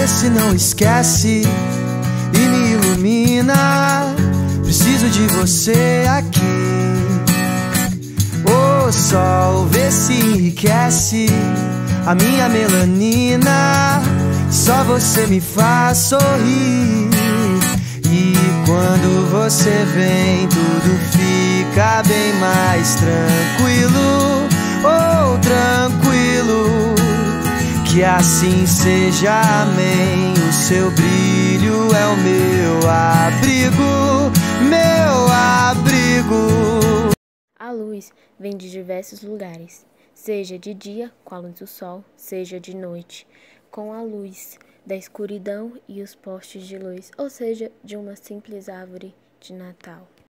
vê se não esquece e me ilumina. Preciso de você aqui. O sol vê se enriquece a minha melanina. Só você me faz sorrir. E quando você vem, tudo fica bem mais tranquilo. Oh, tranquilo. Que assim seja, amém. O seu brilho é o meu abrigo, meu abrigo. A luz vem de diversos lugares, seja de dia, com a luz do sol, seja de noite, com a luz da escuridão e os postes de luz, ou seja, de uma simples árvore de Natal.